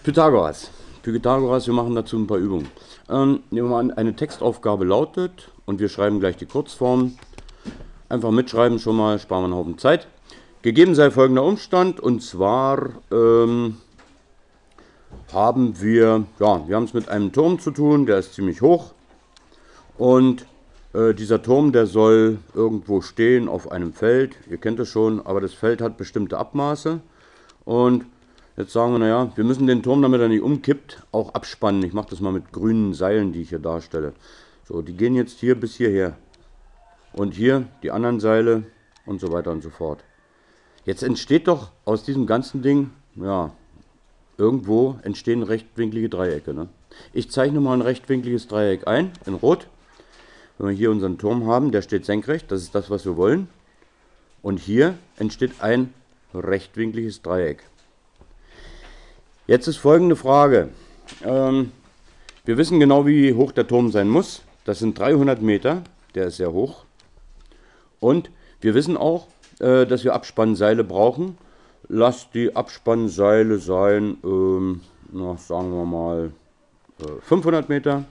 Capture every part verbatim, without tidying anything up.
Pythagoras. Pythagoras, wir machen dazu ein paar Übungen. Ähm, nehmen wir mal an, eine Textaufgabe lautet, und wir schreiben gleich die Kurzform. Einfach mitschreiben schon mal, sparen wir einen Haufen Zeit. Gegeben sei folgender Umstand, und zwar ähm, haben wir, ja, wir haben es mit einem Turm zu tun, der ist ziemlich hoch. Und äh, dieser Turm, der soll irgendwo stehen auf einem Feld. Ihr kennt es schon, aber das Feld hat bestimmte Abmaße. Und jetzt sagen wir, naja, wir müssen den Turm, damit er nicht umkippt, auch abspannen. Ich mache das mal mit grünen Seilen, die ich hier darstelle. So, die gehen jetzt hier bis hierher. Und hier die anderen Seile und so weiter und so fort. Jetzt entsteht doch aus diesem ganzen Ding, ja, irgendwo entstehen rechtwinklige Dreiecke. Ne? Ich zeichne mal ein rechtwinkliges Dreieck ein, in Rot. Wenn wir hier unseren Turm haben, der steht senkrecht, das ist das, was wir wollen. Und hier entsteht ein rechtwinkliges Dreieck. Jetzt ist folgende Frage. Ähm, wir wissen genau, wie hoch der Turm sein muss. Das sind dreihundert Meter, der ist sehr hoch. Und wir wissen auch, äh, dass wir Abspannseile brauchen. Lasst die Abspannseile sein, ähm, na, sagen wir mal äh, fünfhundert Meter.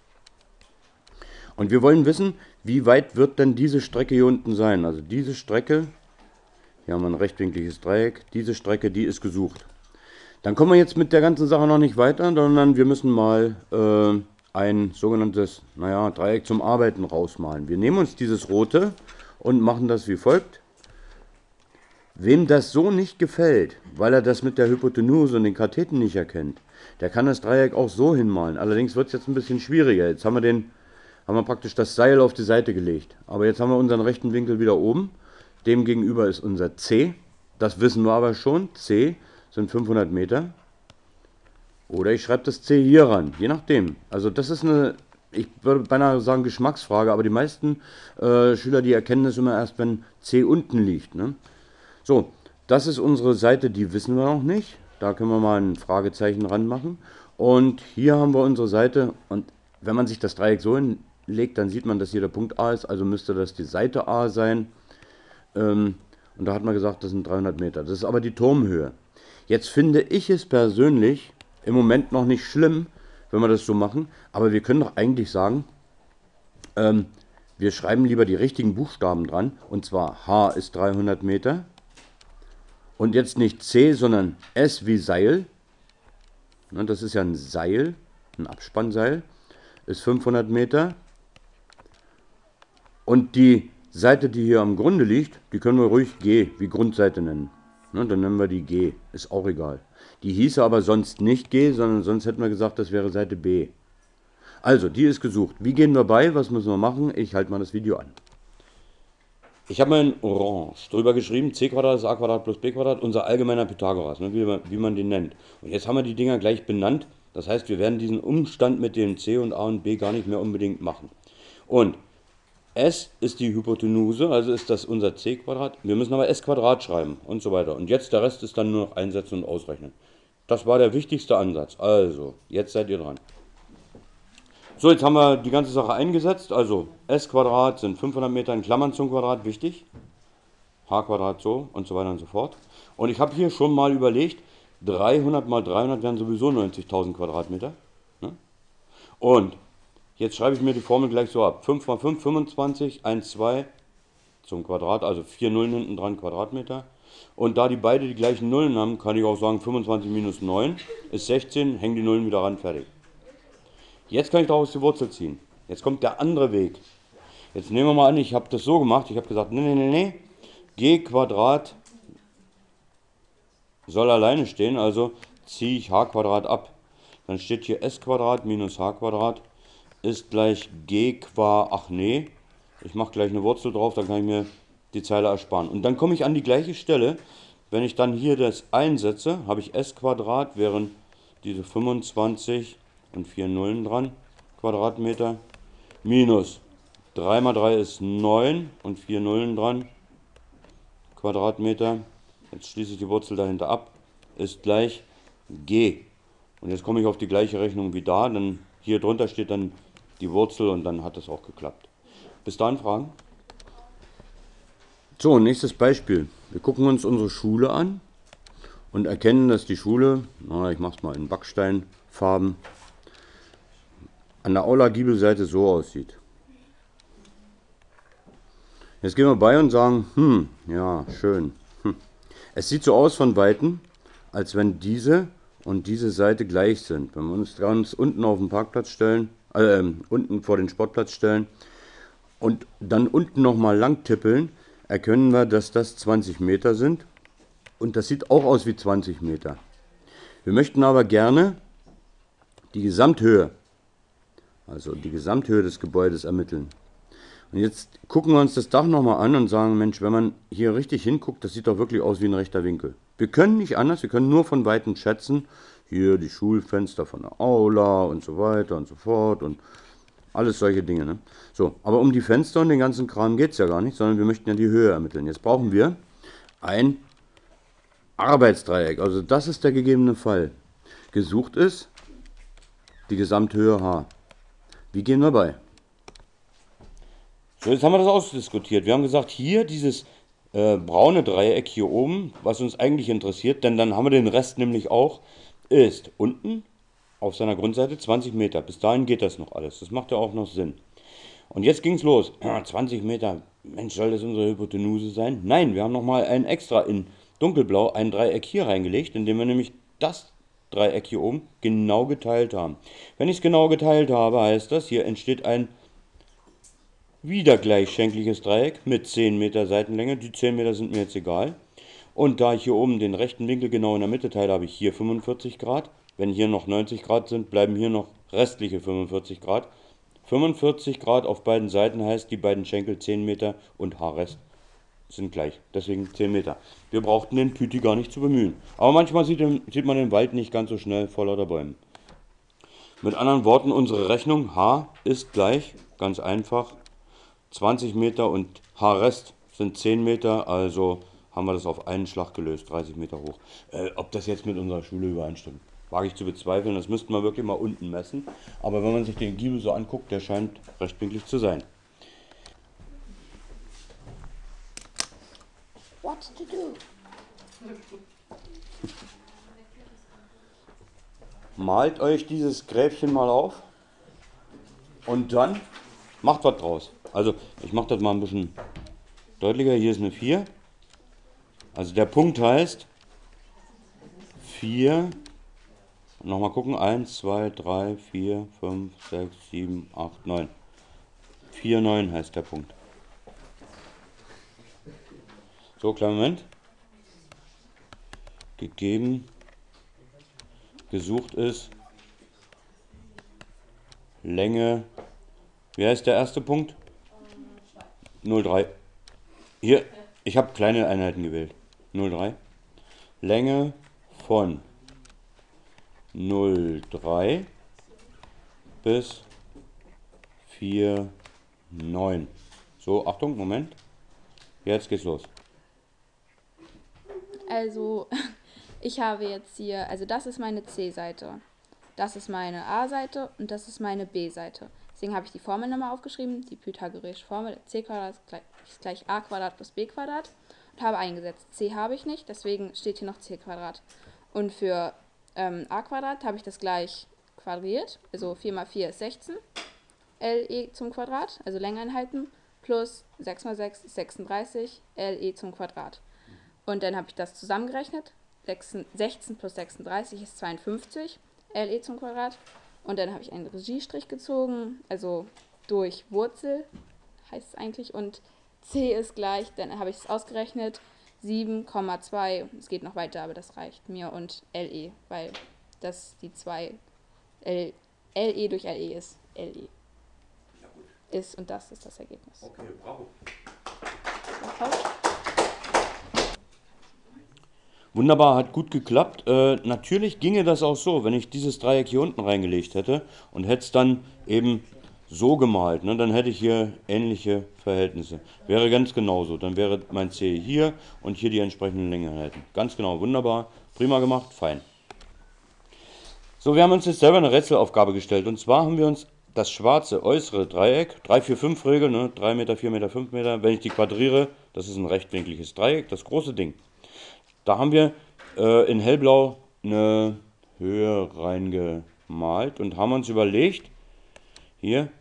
Und wir wollen wissen, wie weit wird denn diese Strecke hier unten sein. Also diese Strecke, hier haben wir ein rechtwinkliges Dreieck, diese Strecke, die ist gesucht. Dann kommen wir jetzt mit der ganzen Sache noch nicht weiter, sondern wir müssen mal äh, ein sogenanntes, naja, Dreieck zum Arbeiten rausmalen. Wir nehmen uns dieses rote und machen das wie folgt. Wem das so nicht gefällt, weil er das mit der Hypotenuse und den Katheten nicht erkennt, der kann das Dreieck auch so hinmalen. Allerdings wird es jetzt ein bisschen schwieriger. Jetzt haben wir, den, haben wir praktisch das Seil auf die Seite gelegt. Aber jetzt haben wir unseren rechten Winkel wieder oben. Dem gegenüber ist unser C. Das wissen wir aber schon. C sind fünfhundert Meter. Oder ich schreibe das C hier ran, je nachdem. Also das ist eine, ich würde beinahe sagen Geschmacksfrage, aber die meisten äh, Schüler, die erkennen das immer erst, wenn C unten liegt. Ne? So, das ist unsere Seite, die wissen wir noch nicht. Da können wir mal ein Fragezeichen ranmachen. Und hier haben wir unsere Seite. Und wenn man sich das Dreieck so hinlegt, dann sieht man, dass hier der Punkt A ist. Also müsste das die Seite A sein. Ähm, und da hat man gesagt, das sind dreihundert Meter. Das ist aber die Turmhöhe. Jetzt finde ich es persönlich im Moment noch nicht schlimm, wenn wir das so machen. Aber wir können doch eigentlich sagen, ähm, wir schreiben lieber die richtigen Buchstaben dran. Und zwar H ist dreihundert Meter. Und jetzt nicht C, sondern S wie Seil. Das ist ja ein Seil, ein Abspannseil. Ist fünfhundert Meter. Und die Seite, die hier am Grunde liegt, die können wir ruhig G wie Grundseite nennen. Dann nennen wir die G, ist auch egal. Die hieße aber sonst nicht G, sondern sonst hätten wir gesagt, das wäre Seite B. Also, die ist gesucht. Wie gehen wir bei? Was müssen wir machen? Ich halte mal das Video an. Ich habe mal in Orange drüber geschrieben, c Quadrat ist a Quadrat plus b Quadrat, unser allgemeiner Pythagoras, ne, wie, man, wie man den nennt. Und jetzt haben wir die Dinger gleich benannt. Das heißt, wir werden diesen Umstand mit dem c und a und b gar nicht mehr unbedingt machen. Und S ist die Hypotenuse, also ist das unser c Quadrat. Wir müssen aber s Quadrat schreiben und so weiter. Und jetzt der Rest ist dann nur noch einsetzen und ausrechnen. Das war der wichtigste Ansatz. Also, jetzt seid ihr dran. So, jetzt haben wir die ganze Sache eingesetzt. Also s Quadrat sind fünfhundert Meter in Klammern zum Quadrat, wichtig. H Quadrat so und so weiter und so fort. Und ich habe hier schon mal überlegt, dreihundert mal dreihundert wären sowieso neunzigtausend Quadratmeter. Ne? Und jetzt schreibe ich mir die Formel gleich so ab. fünf mal fünf, fünfundzwanzig, eins, zwei zum Quadrat, also vier Nullen hinten dran Quadratmeter. Und da die beide die gleichen Nullen haben, kann ich auch sagen, fünfundzwanzig minus neun ist sechzehn, hängen die Nullen wieder ran, fertig. Jetzt kann ich daraus die Wurzel ziehen. Jetzt kommt der andere Weg. Jetzt nehmen wir mal an, ich habe das so gemacht. Ich habe gesagt, nee, nee, nee, nee. G Quadrat soll alleine stehen, also ziehe ich h Quadrat ab. Dann steht hier s Quadrat minus h Quadrat ist gleich g qua, ach nee, ich mache gleich eine Wurzel drauf, dann kann ich mir die Zeile ersparen. Und dann komme ich an die gleiche Stelle. Wenn ich dann hier das einsetze, habe ich s Quadrat, während diese fünfundzwanzig und vier Nullen dran, Quadratmeter, minus drei mal drei ist neun und vier Nullen dran, Quadratmeter, jetzt schließe ich die Wurzel dahinter ab, ist gleich G. Und jetzt komme ich auf die gleiche Rechnung wie da, dann hier drunter steht dann die Wurzel und dann hat das auch geklappt. Bis dahin Fragen? So, nächstes Beispiel. Wir gucken uns unsere Schule an und erkennen, dass die Schule, na, ich mache es mal in Backsteinfarben, an der Aula-Giebelseite so aussieht. Jetzt gehen wir bei und sagen, hm, ja, schön. Hm. Es sieht so aus von Weitem, als wenn diese und diese Seite gleich sind. Wenn wir uns ganz unten auf den Parkplatz stellen, äh, unten vor den Sportplatz stellen und dann unten nochmal lang tippeln, erkennen wir, dass das zwanzig Meter sind. Und das sieht auch aus wie zwanzig Meter. Wir möchten aber gerne die Gesamthöhe, also die Gesamthöhe des Gebäudes ermitteln. Und jetzt gucken wir uns das Dach nochmal an und sagen, Mensch, wenn man hier richtig hinguckt, das sieht doch wirklich aus wie ein rechter Winkel. Wir können nicht anders, wir können nur von Weitem schätzen, hier die Schulfenster von der Aula und so weiter und so fort und alles solche Dinge. Ne? So, aber um die Fenster und den ganzen Kram geht es ja gar nicht, sondern wir möchten ja die Höhe ermitteln. Jetzt brauchen wir ein Arbeitsdreieck, also das ist der gegebene Fall. Gesucht ist die Gesamthöhe H. Wie gehen wir bei? So, jetzt haben wir das ausdiskutiert. Wir haben gesagt, hier dieses äh, braune Dreieck hier oben, was uns eigentlich interessiert, denn dann haben wir den Rest nämlich auch, ist unten auf seiner Grundseite zwanzig Meter. Bis dahin geht das noch alles. Das macht ja auch noch Sinn. Und jetzt ging es los. zwanzig Meter, Mensch, soll das unsere Hypotenuse sein? Nein, wir haben nochmal ein extra in dunkelblau ein Dreieck hier reingelegt, indem wir nämlich das Dreieck hier oben genau geteilt haben. Wenn ich es genau geteilt habe, heißt das, hier entsteht ein wieder gleichschenkliges Dreieck mit zehn Meter Seitenlänge. Die zehn Meter sind mir jetzt egal. Und da ich hier oben den rechten Winkel genau in der Mitte teile, habe ich hier fünfundvierzig Grad. Wenn hier noch neunzig Grad sind, bleiben hier noch restliche fünfundvierzig Grad. fünfundvierzig Grad auf beiden Seiten heißt, die beiden Schenkel zehn Meter und Haarrest sind gleich. Deswegen zehn Meter. Wir brauchten den Püti gar nicht zu bemühen. Aber manchmal sieht, sieht man den Wald nicht ganz so schnell vor lauter Bäumen. Mit anderen Worten, unsere Rechnung H ist gleich, ganz einfach, zwanzig Meter und Haarrest sind zehn Meter, also haben wir das auf einen Schlag gelöst, dreißig Meter hoch. Äh, ob das jetzt mit unserer Schule übereinstimmt, wage ich zu bezweifeln. Das müssten wir wirklich mal unten messen. Aber wenn man sich den Giebel so anguckt, der scheint rechtwinklig zu sein. What to do? Malt euch dieses Gräfchen mal auf und dann macht was draus. Also ich mache das mal ein bisschen deutlicher. Hier ist eine vier. Also der Punkt heißt vier. Nochmal gucken. eins, zwei, drei, vier, fünf, sechs, sieben, acht, neun. vier, neun heißt der Punkt. So, kleinen Moment. Gegeben. Gesucht ist Länge. Wie heißt der erste Punkt? null Komma drei. Hier, ich habe kleine Einheiten gewählt. null Komma drei. Länge von null Komma drei bis vier Komma neun. So, Achtung, Moment. Jetzt geht's los. Also, ich habe jetzt hier, also das ist meine C-Seite, das ist meine A-Seite und das ist meine B-Seite. Deswegen habe ich die Formel nochmal aufgeschrieben, die pythagoreische Formel, c Quadrat ist gleich, ist gleich a Quadrat plus b Quadrat und habe eingesetzt. C habe ich nicht, deswegen steht hier noch c Quadrat. Und für ähm, a Quadrat habe ich das gleich quadriert, also vier mal vier ist sechzehn, Le zum Quadrat, also Längeneinheiten, plus sechs mal sechs ist sechsunddreißig, Le zum Quadrat. Und dann habe ich das zusammengerechnet, sechzehn plus sechsunddreißig ist zweiundfünfzig, Le zum Quadrat. Und dann habe ich einen Regiestrich gezogen, also durch Wurzel heißt es eigentlich. Und C ist gleich, dann habe ich es ausgerechnet, sieben Komma zwei. Es geht noch weiter, aber das reicht mir. Und Le, weil das die zwei, L, Le durch Le ist Le. Ist und das ist das Ergebnis. Okay, bravo. Wunderbar, hat gut geklappt. Äh, natürlich ginge das auch so, wenn ich dieses Dreieck hier unten reingelegt hätte und hätte es dann eben so gemalt, ne, dann hätte ich hier ähnliche Verhältnisse. Wäre ganz genauso. Dann wäre mein C hier und hier die entsprechenden Längeneinheiten. Ganz genau, wunderbar, prima gemacht, fein. So, wir haben uns jetzt selber eine Rätselaufgabe gestellt. Und zwar haben wir uns das schwarze äußere Dreieck, drei vier fünf Regel, ne, drei Meter, vier Meter, fünf Meter, wenn ich die quadriere, das ist ein rechtwinkliges Dreieck, das große Ding. Da haben wir äh, in hellblau eine Höhe reingemalt und haben uns überlegt, hier,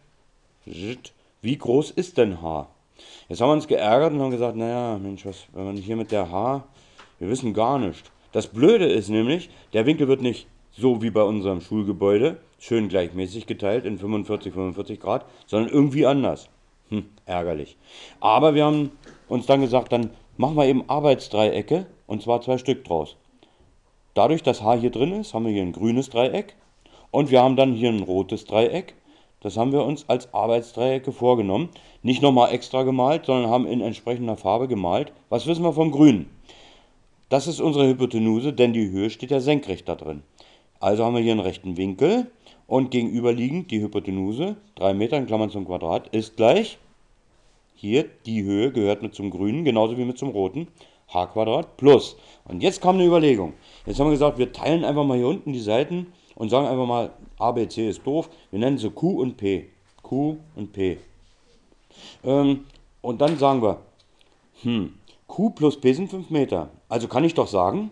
wie groß ist denn H? Jetzt haben wir uns geärgert und haben gesagt, naja, Mensch, was, wenn man hier mit der H, wir wissen gar nicht. Das Blöde ist nämlich, der Winkel wird nicht so wie bei unserem Schulgebäude, schön gleichmäßig geteilt in fünfundvierzig, fünfundvierzig Grad, sondern irgendwie anders. Hm, ärgerlich. Aber wir haben uns dann gesagt, dann machen wir eben Arbeitsdreiecke und zwar zwei Stück draus. Dadurch, dass H hier drin ist, haben wir hier ein grünes Dreieck und wir haben dann hier ein rotes Dreieck. Das haben wir uns als Arbeitsdreiecke vorgenommen. Nicht nochmal extra gemalt, sondern haben in entsprechender Farbe gemalt. Was wissen wir vom Grünen? Das ist unsere Hypotenuse, denn die Höhe steht ja senkrecht da drin. Also haben wir hier einen rechten Winkel und gegenüberliegend die Hypotenuse, drei Meter in Klammern zum Quadrat, ist gleich, hier die Höhe gehört mit zum Grünen, genauso wie mit zum Roten, h Quadrat plus. Und jetzt kam eine Überlegung. Jetzt haben wir gesagt, wir teilen einfach mal hier unten die Seiten und sagen einfach mal, A, B, C ist doof. Wir nennen sie Q und P. Q und P. Ähm, und dann sagen wir, hm, Q plus P sind fünf Meter. Also kann ich doch sagen,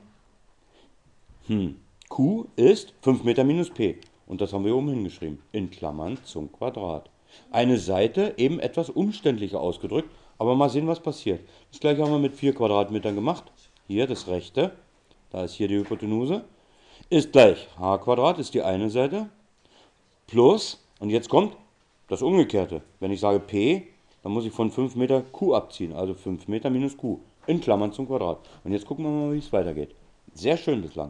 hm, Q ist fünf Meter minus P. Und das haben wir oben hingeschrieben. In Klammern zum Quadrat. Eine Seite eben etwas umständlicher ausgedrückt. Aber mal sehen, was passiert. Das gleiche haben wir mit vier Quadratmetern gemacht. Hier das rechte. Da ist hier die Hypotenuse. Ist gleich h Quadrat, ist die eine Seite. Plus, und jetzt kommt das Umgekehrte. Wenn ich sage P, dann muss ich von fünf Meter Q abziehen. Also fünf Meter minus Q. In Klammern zum Quadrat. Und jetzt gucken wir mal, wie es weitergeht. Sehr schön bislang.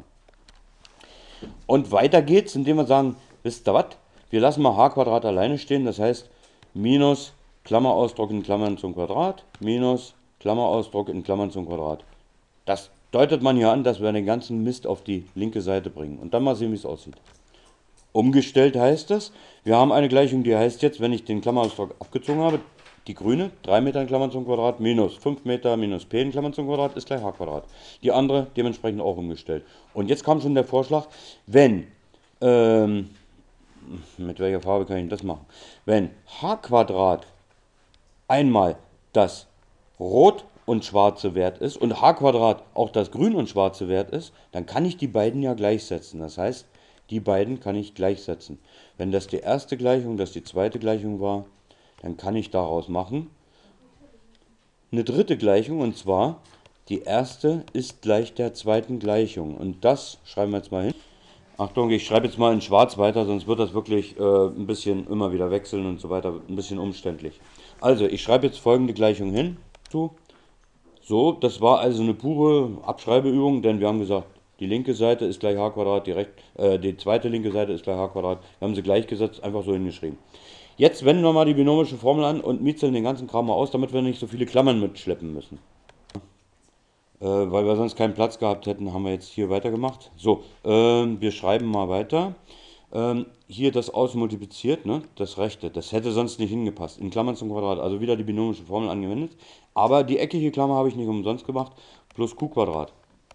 Und weiter geht's, indem wir sagen, wisst ihr was? Wir lassen mal h Quadrat alleine stehen. Das heißt, minus Klammerausdruck in Klammern zum Quadrat, minus Klammerausdruck in Klammern zum Quadrat. Das deutet man hier an, dass wir den ganzen Mist auf die linke Seite bringen. Und dann mal sehen, wie es aussieht. Umgestellt heißt es, wir haben eine Gleichung, die heißt jetzt, wenn ich den Klammerausdruck abgezogen habe, die grüne, drei Meter in Klammern zum Quadrat, minus fünf Meter minus p in Klammern zum Quadrat, ist gleich h Quadrat. Die andere dementsprechend auch umgestellt. Und jetzt kam schon der Vorschlag, wenn, ähm, mit welcher Farbe kann ich das machen? Wenn h Quadrat einmal das rot und schwarze Wert ist und h Quadrat auch das grün und schwarze Wert ist, dann kann ich die beiden ja gleichsetzen. Das heißt, die beiden kann ich gleichsetzen. Wenn das die erste Gleichung, das die zweite Gleichung war, dann kann ich daraus machen eine dritte Gleichung, und zwar die erste ist gleich der zweiten Gleichung. Und das schreiben wir jetzt mal hin. Achtung, ich schreibe jetzt mal in schwarz weiter, sonst wird das wirklich äh, ein bisschen immer wieder wechseln und so weiter, ein bisschen umständlich. Also, ich schreibe jetzt folgende Gleichung hin. So, das war also eine pure Abschreibeübung, denn wir haben gesagt, die linke Seite ist gleich h Quadrat, die, recht, äh, die zweite linke Seite ist gleich h Quadrat. Wir haben sie gleichgesetzt, einfach so hingeschrieben. Jetzt wenden wir mal die binomische Formel an und mitzeln den ganzen Kram mal aus, damit wir nicht so viele Klammern mitschleppen müssen. Äh, weil wir sonst keinen Platz gehabt hätten, haben wir jetzt hier weitergemacht. So, ähm, wir schreiben mal weiter. Ähm, hier das ausmultipliziert, ne, das rechte, das hätte sonst nicht hingepasst. In Klammern zum Quadrat, also wieder die binomische Formel angewendet. Aber die eckige Klammer habe ich nicht umsonst gemacht, plus q Quadrat.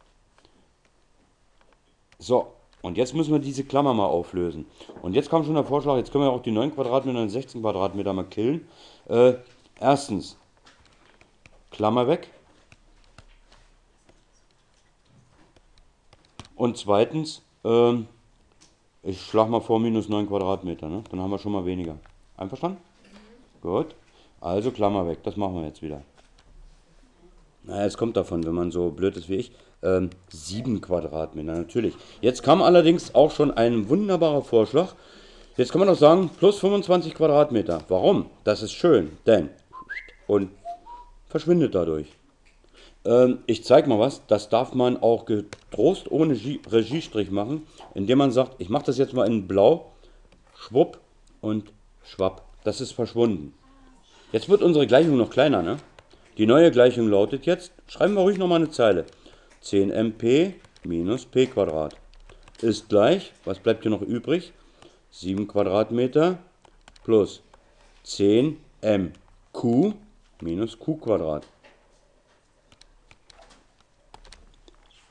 So, und jetzt müssen wir diese Klammer mal auflösen. Und jetzt kam schon der Vorschlag, jetzt können wir auch die neun Quadratmeter und sechzehn Quadratmeter mal killen. Äh, erstens, Klammer weg. Und zweitens, ähm, ich schlage mal vor minus neun Quadratmeter, ne? Dann haben wir schon mal weniger. Einverstanden? Mhm. Gut. Also Klammer weg, das machen wir jetzt wieder. Naja, es kommt davon, wenn man so blöd ist wie ich. Ähm, sieben Quadratmeter, natürlich. Jetzt kam allerdings auch schon ein wunderbarer Vorschlag. Jetzt kann man doch sagen, plus fünfundzwanzig Quadratmeter. Warum? Das ist schön, denn und verschwindet dadurch. Ähm, ich zeige mal was, das darf man auch getrost ohne Regiestrich machen, indem man sagt, ich mache das jetzt mal in blau, schwupp und schwapp. Das ist verschwunden. Jetzt wird unsere Gleichung noch kleiner, ne? Die neue Gleichung lautet jetzt, schreiben wir ruhig nochmal eine Zeile. zehn m p minus p Quadrat ist gleich, was bleibt hier noch übrig? sieben Quadratmeter plus zehn m q minus q Quadrat.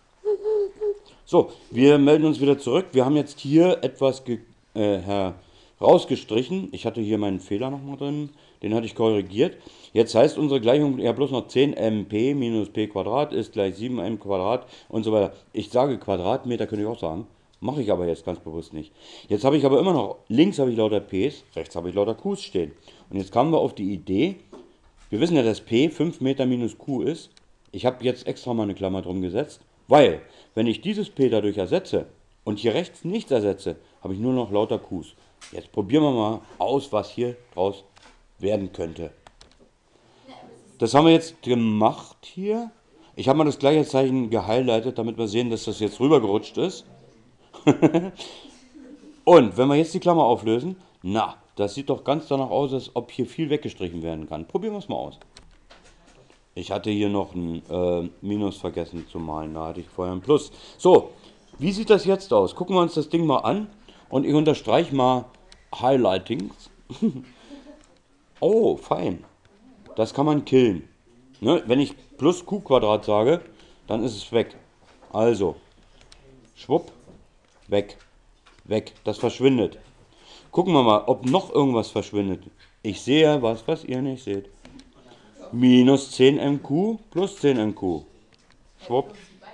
So, wir melden uns wieder zurück. Wir haben jetzt hier etwas ge äh, rausgestrichen. Ich hatte hier meinen Fehler nochmal drin, den hatte ich korrigiert. Jetzt heißt unsere Gleichung ja bloß noch zehn m p minus p Quadrat ist gleich sieben m Quadrat und so weiter. Ich sage Quadratmeter, könnte ich auch sagen. Mache ich aber jetzt ganz bewusst nicht. Jetzt habe ich aber immer noch, links habe ich lauter P's, rechts habe ich lauter Q's stehen. Und jetzt kamen wir auf die Idee, wir wissen ja, dass P fünf Meter minus Q ist. Ich habe jetzt extra mal eine Klammer drum gesetzt, weil, wenn ich dieses P dadurch ersetze und hier rechts nichts ersetze, habe ich nur noch lauter Q's. Jetzt probieren wir mal aus, was hier draus werden könnte. Das haben wir jetzt gemacht hier. Ich habe mal das gleiche Zeichen gehighlightet, damit wir sehen, dass das jetzt rübergerutscht ist. Und wenn wir jetzt die Klammer auflösen, na, das sieht doch ganz danach aus, als ob hier viel weggestrichen werden kann. Probieren wir es mal aus. Ich hatte hier noch ein äh, Minus vergessen zu malen, da hatte ich vorher ein Plus. So, wie sieht das jetzt aus? Gucken wir uns das Ding mal an und ich unterstreiche mal Highlightings. Oh, fein. Das kann man killen. Ne? Wenn ich plus Q Quadrat sage, dann ist es weg. Also, schwupp, weg, weg. Das verschwindet. Gucken wir mal, ob noch irgendwas verschwindet. Ich sehe was, was ihr nicht seht. Minus zehn m Q plus zehn m Q. Schwupp.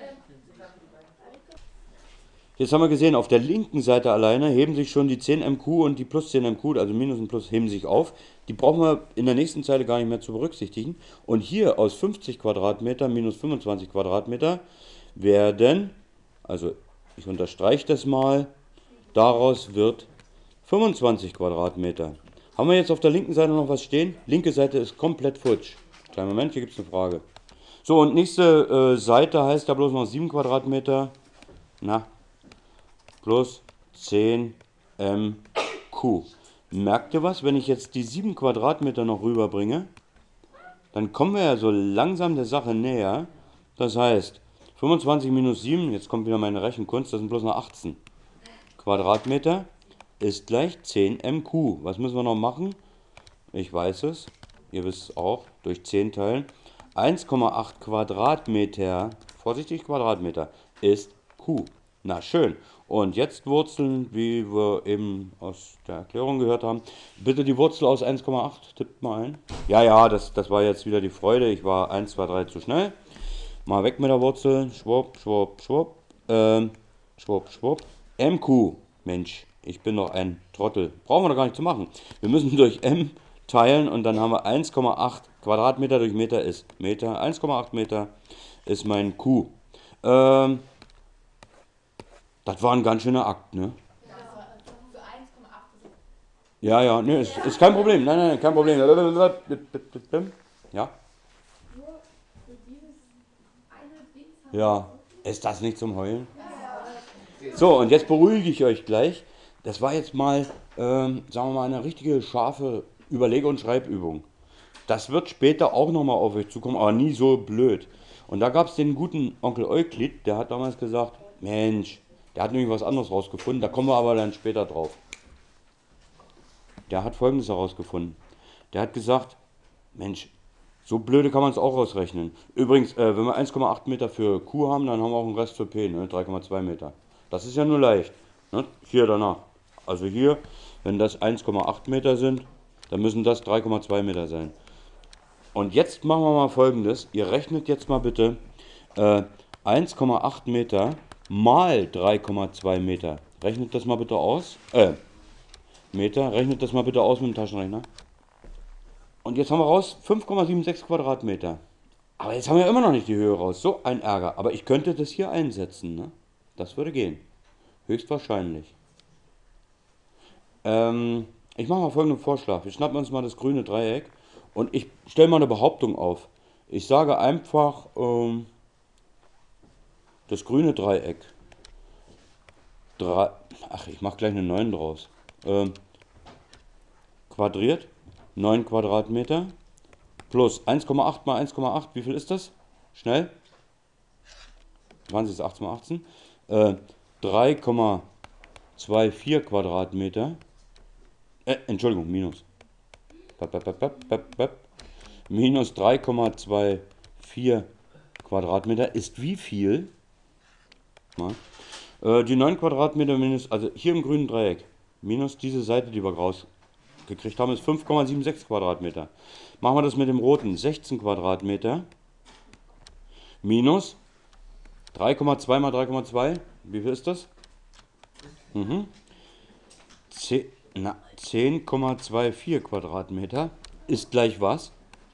Jetzt haben wir gesehen, auf der linken Seite alleine heben sich schon die zehn m Q und die plus zehn m Q, also Minus und Plus, heben sich auf. Die brauchen wir in der nächsten Zeile gar nicht mehr zu berücksichtigen. Und hier aus fünfzig Quadratmeter minus fünfundzwanzig Quadratmeter werden, also ich unterstreiche das mal, daraus wird fünfundzwanzig Quadratmeter. Haben wir jetzt auf der linken Seite noch was stehen? Linke Seite ist komplett futsch. Kleinen Moment, hier gibt es eine Frage. So, und nächste äh, Seite heißt da bloß noch sieben Quadratmeter. Na, plus zehn m Q. Merkt ihr was, wenn ich jetzt die sieben Quadratmeter noch rüberbringe? Dann kommen wir ja so langsam der Sache näher. Das heißt, fünfundzwanzig minus sieben, jetzt kommt wieder meine Rechenkunst, das sind bloß noch achtzehn Quadratmeter, ist gleich zehn m Q. Was müssen wir noch machen? Ich weiß es, ihr wisst es auch, durch zehn teilen. eins Komma acht Quadratmeter, vorsichtig Quadratmeter, ist Q. Na schön. Und jetzt Wurzeln, wie wir eben aus der Erklärung gehört haben. Bitte die Wurzel aus eins Komma acht, tippt mal ein. Ja, ja, das, das war jetzt wieder die Freude. Ich war eins, zwei, drei zu schnell. Mal weg mit der Wurzel. Schwupp, schwupp, schwupp. Ähm, schwupp, schwupp. M Q. Mensch, ich bin doch ein Trottel. Brauchen wir doch gar nicht zu machen. Wir müssen durch M teilen und dann haben wir eins Komma acht Quadratmeter durch Meter ist Meter. eins Komma acht Meter ist mein Q. Ähm, das war ein ganz schöner Akt, ne? Ja, ja, ne, ist, ist kein Problem. Nein, nein, kein Problem. Ja? Ja, ist das nicht zum Heulen? So, und jetzt beruhige ich euch gleich. Das war jetzt mal, ähm, sagen wir mal, eine richtige scharfe Überlege- und Schreibübung. Das wird später auch nochmal auf euch zukommen, aber nie so blöd. Und da gab es den guten Onkel Euklid, der hat damals gesagt, Mensch, der hat nämlich was anderes rausgefunden, da kommen wir aber dann später drauf. Der hat Folgendes herausgefunden. Der hat gesagt, Mensch, so blöde kann man es auch ausrechnen. Übrigens, äh, wenn wir eins Komma acht Meter für Q haben, dann haben wir auch einen Rest für P, ne? drei Komma zwei Meter. Das ist ja nur leicht. Ne? Hier danach. Also hier, wenn das eins Komma acht Meter sind, dann müssen das drei Komma zwei Meter sein. Und jetzt machen wir mal Folgendes. Ihr rechnet jetzt mal bitte äh, eins Komma acht Meter mal drei Komma zwei Meter. Rechnet das mal bitte aus. Äh, Meter. Rechnet das mal bitte aus mit dem Taschenrechner. Und jetzt haben wir raus fünf Komma sechsundsiebzig Quadratmeter. Aber jetzt haben wir immer noch nicht die Höhe raus. So ein Ärger. Aber ich könnte das hier einsetzen. Ne? Das würde gehen. Höchstwahrscheinlich. Ähm, ich mache mal folgenden Vorschlag. Wir schnappen uns mal das grüne Dreieck und ich stelle mal eine Behauptung auf. Ich sage einfach ähm, das grüne Dreieck. Drei, ach, ich mache gleich eine neun draus. Ähm, quadriert. neun Quadratmeter. Plus eins Komma acht mal eins Komma acht. Wie viel ist das? Schnell. zwanzig ist achtzehn mal achtzehn. Äh, drei Komma vierundzwanzig Quadratmeter. Äh, Entschuldigung, minus. Bap, bap, bap, bap, bap, bap. Minus drei Komma vierundzwanzig Quadratmeter ist wie viel? Mal. Äh, die neun Quadratmeter minus, also hier im grünen Dreieck. minus diese Seite, die wir rausgekriegt haben, ist fünf Komma sechsundsiebzig Quadratmeter. Machen wir das mit dem roten, sechzehn Quadratmeter minus drei Komma zwei mal drei Komma zwei. Wie viel ist das? Mhm. zehn Komma vierundzwanzig Quadratmeter ist gleich was?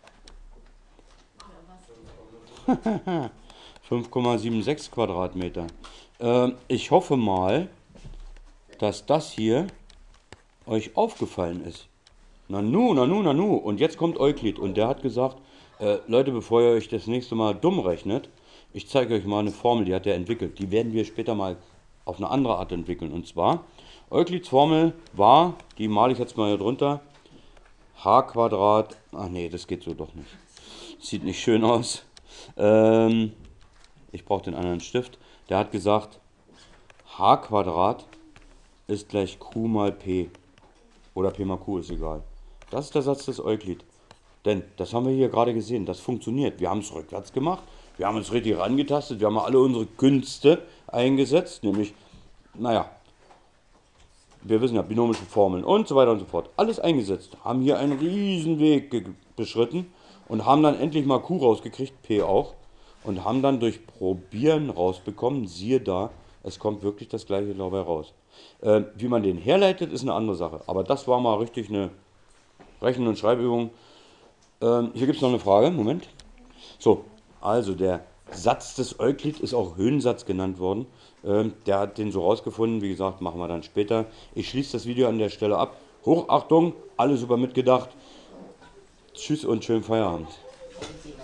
fünf Komma sechsundsiebzig Quadratmeter. Ähm, ich hoffe mal, dass das hier euch aufgefallen ist. Nanu, nanu, nanu. Und jetzt kommt Euklid und der hat gesagt, äh, Leute, bevor ihr euch das nächste Mal dumm rechnet, ich zeige euch mal eine Formel, die hat er entwickelt. Die werden wir später mal auf eine andere Art entwickeln. Und zwar, Euklids Formel war, die male ich jetzt mal hier drunter, h Quadrat, ach nee, das geht so doch nicht. Sieht nicht schön aus. Ähm, ich brauche den anderen Stift. Der hat gesagt, h Quadrat ist gleich q mal p. Oder p mal q, ist egal. Das ist der Satz des Euklid. Denn, das haben wir hier gerade gesehen, das funktioniert. Wir haben es rückwärts gemacht, wir haben uns richtig rangetastet, wir haben alle unsere Künste eingesetzt, nämlich, naja, wir wissen ja, binomische Formeln und so weiter und so fort. Alles eingesetzt, haben hier einen riesen Weg beschritten und haben dann endlich mal Q rausgekriegt, P auch, und haben dann durch Probieren rausbekommen, siehe da, es kommt wirklich das gleiche dabei raus. Äh, wie man den herleitet, ist eine andere Sache, aber das war mal richtig eine Rechen- und Schreibübung. Ähm, hier gibt es noch eine Frage, Moment. So, also der Satz des Euklid ist auch Höhensatz genannt worden. Ähm, der hat den so rausgefunden, wie gesagt, machen wir dann später. Ich schließe das Video an der Stelle ab. Hochachtung, alles super mitgedacht. Tschüss und schönen Feierabend.